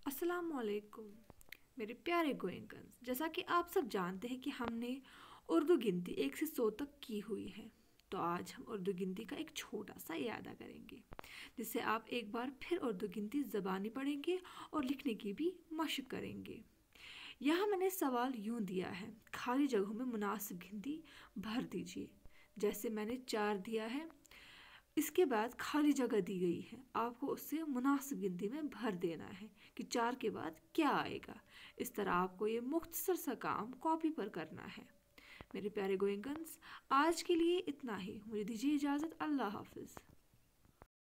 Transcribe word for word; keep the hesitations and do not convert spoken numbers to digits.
अस्सलामुअलैकुम मेरे प्यारे गोएंकन्स। जैसा कि आप सब जानते हैं कि हमने उर्दू गिनती एक से सौ तक की हुई है, तो आज हम उर्दू गिनती का एक छोटा सा इयादा करेंगे, जिससे आप एक बार फिर उर्दू गिनती ज़बानी पढ़ेंगे और लिखने की भी मशक करेंगे। यहाँ मैंने सवाल यूँ दिया है, खाली जगहों में मुनासिब गिनती भर दीजिए। जैसे मैंने चार दिया है, इसके बाद खाली जगह दी गई है, आपको उससे मुनासिब गिनती में भर देना है कि चार के बाद क्या आएगा। इस तरह आपको ये मुख्तसर सा काम कॉपी पर करना है। मेरे प्यारे गोएंकन्स, आज के लिए इतना ही। मुझे दीजिए इजाज़त। अल्लाह हाफिज़।